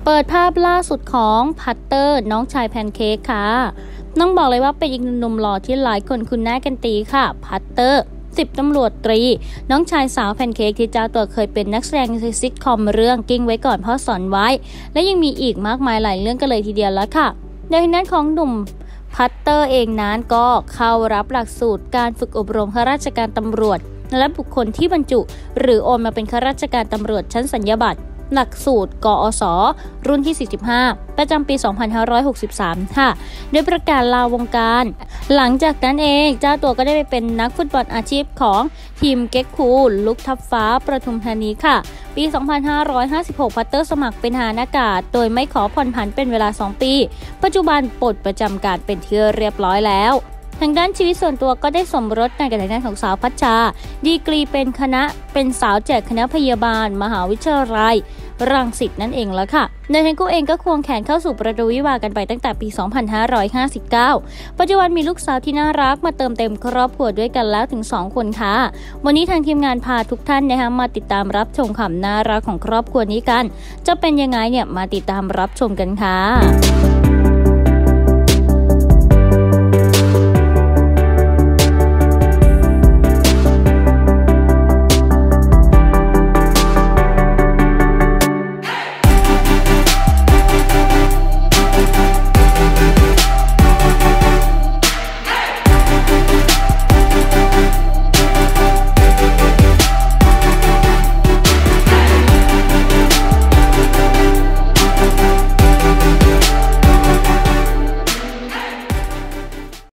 เปิดภาพล่าสุดของพัตเตอร์น้องชายแพนเค้กค่ะน้องบอกเลยว่าเป็นอีกหนุ่มหล่อที่หลายคนคุ้นหน้ากันดีค่ะพัตเตอร์10 ตำรวจตรีน้องชายสาวแพนเค้กที่เจ้าตัวเคยเป็นนักแสดงในซิทคอมเรื่องกิ้งไว้ก่อนพ่อสอนไว้และยังมีอีกมากมายหลายเรื่องกันเลยทีเดียวแล้วค่ะโดยนั้นของหนุ่มพัตเตอร์เองนั้นก็เข้ารับหลักสูตรการฝึกอบรมข้าราชการตำรวจและบุคคลที่บรรจุหรือโอนมาเป็นข้าราชการตำรวจชั้นสัญญาบัตรหลักสูตรกอสรุ่นที่45ประจำปี2563ค่ะโดยประกาศลาวงการหลังจากนั้นเองเจ้าตัวก็ได้ไปเป็นนักฟุตบอลอาชีพของทีมเก็กคูลุกทับฟ้าประทุมธานีค่ะปี2556พัตเตอร์สมัครเป็นทหารอากาศโดยไม่ขอผ่อนผันเป็นเวลา2 ปีปัจจุบันปลดประจำการเป็นที่เรียบร้อยแล้วทางด้านชีวิตส่วนตัวก็ได้สมรสในกับทางด้านของสาวพัชชาดีกรีเป็นสาวแจกคณะพยาบาลมหาวิทยาลัยรังสิตนั่นเองแล้วค่ะโดยทั้งคู่เองก็ควงแขนเข้าสู่ประตูวิวาห์กันไปตั้งแต่ปี2559ปัจจุบันมีลูกสาวที่น่ารักมาเติมเต็มครอบครัวด้วยกันแล้วถึง2 คนค่ะวันนี้ทางทีมงานพาทุกท่านนะคะมาติดตามรับชมความน่ารักของครอบครัวนี้กันจะเป็นยังไงเนี่ยมาติดตามรับชมกันค่ะ